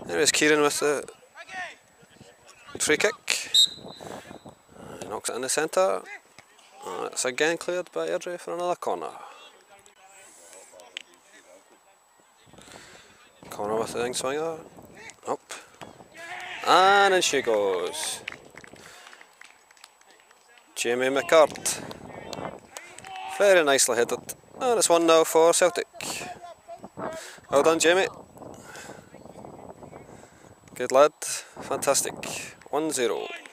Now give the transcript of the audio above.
There's Kieran with the free kick. He knocks it in the centre. It's again cleared by Airdrie for another corner. Corner with the wing swinger. Up. And in she goes. Jamie McCart. Very nicely headed. And it's 1-0 for Celtic. Well done, Jamie. Good lad. Fantastic. 1-0.